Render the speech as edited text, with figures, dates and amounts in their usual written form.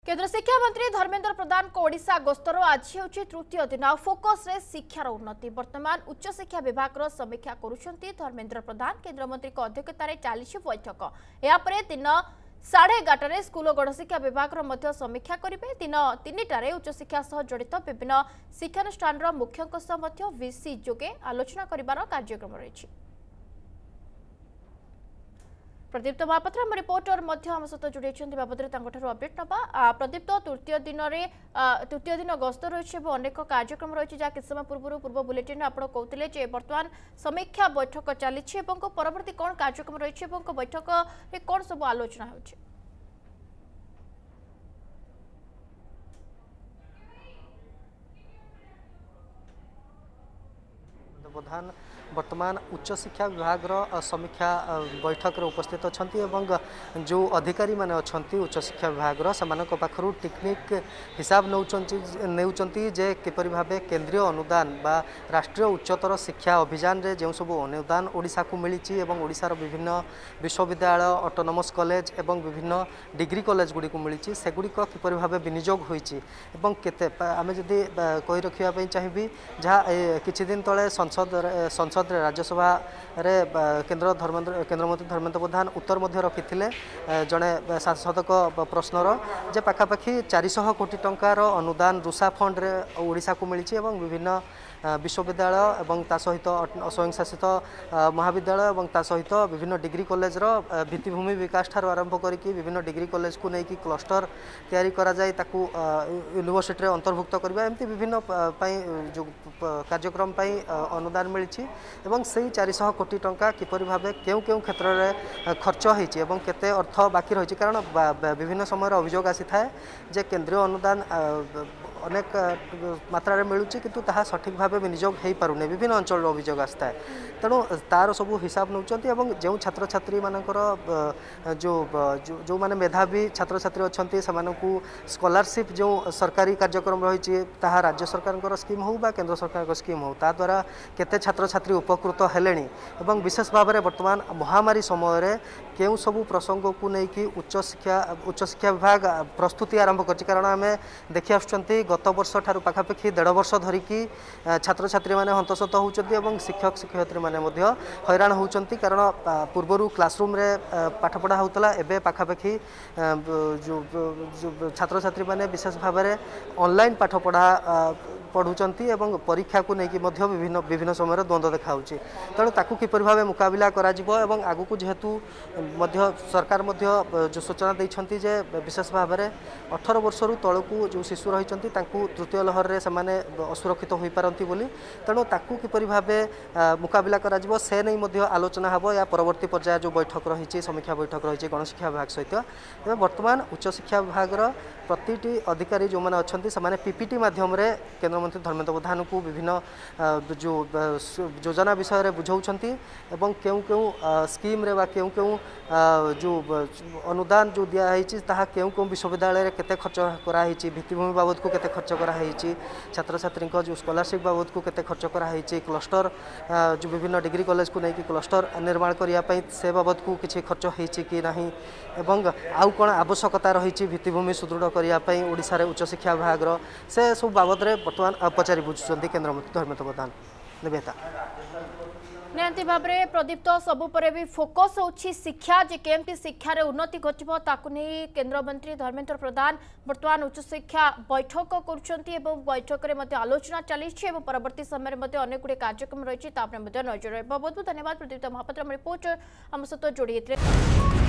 केंद्र शिक्षा मंत्री धर्मेंद्र प्रधान को ओडिशा गस्तर आज हूँ तृतीय दिन फोकस रे शिक्षार उन्नति वर्तमान उच्च शिक्षा विभाग समीक्षा करुछंती धर्मेंद्र प्रधान केंद्र मंत्री अध्यक्षतार चली बैठक यापर दिन 11:30 स्कूल और गणशिक्षा विभाग समीक्षा करेंगे दिन 3टार उच्च शिक्षा सह जड़ित विभिन्न शिक्षानुष्ठान मुख्यों वीसी जोगे आलोचना कर कार्यक्रम रही। प्रदीप्त महापात्र आम रिपोर्टर आम सहित जोड़ी बाबद अपडेट ना प्रदीप्त तृतीय दिन गस्त रही अनेक कार्यक्रम रही जहाँ किसी समय पूर्व बुलेटिन आप कहते बर्तमान समीक्षा बैठक चली परवर्ती कौन कार्यक्रम रही बैठक में कौन सब आलोचना हो प्रधान वर्तमान उच्च शिक्षा विभाग समीक्षा बैठक उपस्थित अच्छा जो अधिकारी माने अच्छा उच्च शिक्षा विभाग पाखु टेक्निक हिसाब नौचंती जे किपरि भाबे केंद्रीय अनुदान बा राष्ट्रीय उच्चतर शिक्षा अभियान रे जो सब अनुदान ओडिशा को मिली ओडिशार विभिन्न विश्वविद्यालय ऑटोनोमस कॉलेज एवं विभिन्न डिग्री कॉलेज गुडी को मिली सेगुड़िक किपरि भाबे विनियोग होईची एवं केते आमे जदि कहि रखिया पई चाहिबी जहा किछि दिन तळे संसद राज्यसभा रे केंद्र मंत्री धर्मेंद्र प्रधान उत्तर मध्य रखिथिले जड़े सांसद प्रश्नर जे पाखापाखि 400 कोटी टंकार अनुदान रुषा फंड रे ओडिशा को मिली एवं विभिन्न विश्वविद्यालय एवं ता सहित स्वयंशासित महाविद्यालय एवं ता सहित विभिन्न डिग्री कॉलेज भित्तिभूमि विकास ठार आरंभ करिकी विभिन्न डिग्री कॉलेज को लेकिन क्लस्टर तैयारी करा जाय ताकू यूनिवर्सिटी रे अंतर्भुक्त करबा एमती विभिन्न जो कार्यक्रम अनुदान मिली एवं से 400 कोटी टंका किपरि भाबे केउ क्षेत्र में खर्च होईची एवं केते अर्थ बाकी रही कारण विभिन्न समय अभियोग आसी थाए जे केंद्रीय अनुदान अनेक मात्रा मिलूँ किंतु ताहा सठिक भाव विनियोग हो पारुने विभिन्न अंचल अभियोग आसता है तेणु तार सब हिसाब नौचंती एवं जो छात्र छात्री मानकर जो माने मेधावी छात्र छात्री अच्छा से स्कॉलरशिप जो सरकारी कार्यक्रम रही ताहा राज्य सरकार स्कीम हो बा केंद्र सरकार स्कीम हो ता द्वारा केते छात्र छात्री उपकृत हेलेनी एवं विशेष भाव में वर्तमान महामारी समय केउ सबू प्रसंग को लेकिन उच्च शिक्षा विभाग प्रस्तुति आरंभ कर कारण आम देखि आसुचंती गत वर्ष ठारू पाखापाखि 1.5 वर्ष धरिकी छात्र छात्री माने हंतसत होउचंती एवं शिक्षक शिक्षयित्री माने मध्य हैरान होउचंती कारण पूर्वरु क्लासरूम रे पाठ पढ़ा होतला एबे पाखापाखि जो छात्र छात्री माने विशेष भाव में ऑनलाइन पाठ पढ़ा पढ़ुचंती एवं परीक्षा को लेकिन विभिन्न समय द्वंद्व देखा तेणु ताकू किपरि भाबे मुकाबिला करा जिवो एवं आगु को जेहेतु सरकार जो सूचना देइछंती जे विशेष भाव में 18 वर्ष तलू जो शिशु रही तृतीय लहर रे सेमाने असुरक्षित हो पारती बोली तेणु ताकू किपरि भाबे मुकाबिला करा जिवो से नहीं मध्य आलोचना हबो या परवर्ती पर्याय जो बैठक रही समीक्षा बैठक रही गणशिक्षा विभाग सहित एवं वर्तमान उच्च शिक्षा विभाग प्रतिटी अधिकारी जो मैंने अच्छा से पीपीटी माध्यम केंद्र मंत्री धर्मेंद्र प्रधान को विभिन्न जो योजना विषय में बुझाऊँगी एवं क्यों स्कीम रे क्यों जो अनुदान जो दिखाई क्यों विश्वविद्यालय रे केते खर्च कराई भित्तिभूमि बाबद को केते खर्च कराई छात्र छात्री जो स्कॉलरशिप बाबद को केते खर्च कराई क्लस्टर जो विभिन्न डिग्री कॉलेज को लेकिन क्लस्टर निर्माण करने से बाबद को किसी खर्च होती कि नहीं एवं आउ कौन आवश्यकता रही भित्तिभूमि सुदृढ़ करने ओडिशा उच्च शिक्षा विभाग से सब बाबद में बर्तमान पचारि बुझुंट केंद्र मंत्री धर्मेंद्र प्रधान निवेता नियंती भाव में प्रदीप्त सबुपर भी फोकस होची शिक्षा जे केमती शिक्षा रे उन्नति घटिबो ताकु नहीं केंद्र मंत्री धर्मेंद्र प्रधान वर्तमान उच्च शिक्षा बैठक करुछंती एवं बैठक रे मते आलोचना चली एवं परवर्ती समय रे मते अनेक गुडे कार्यक्रम रही नजर बहुत बहुत धन्यवाद प्रदीप्त महापात्र रिपोर्ट आम सहित जोड़ी।